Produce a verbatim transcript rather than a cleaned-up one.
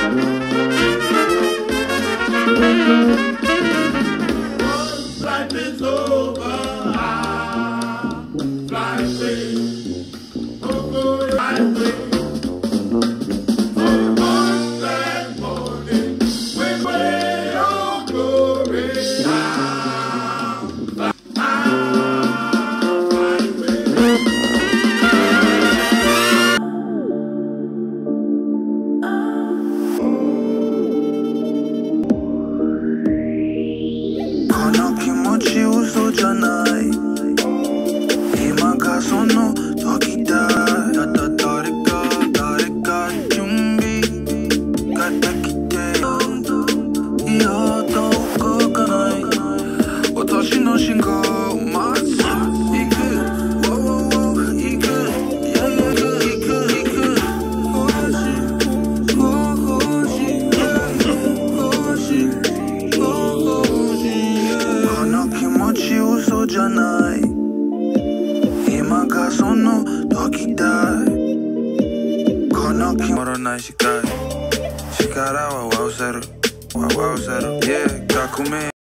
Life is over, I'll fly away, oh, go fly away. For one that morning, when way oh glory, I'll fly, I'll fly away. 웃어じゃない今がその時だただ誰か誰か準備ができていやどこかない私の信号を待つ行く行く行く行く欲しい欲しい欲しいこの気持ち嘘じゃない今がその時だこの気もらないしかい力はわせるわわせる Yeah 革命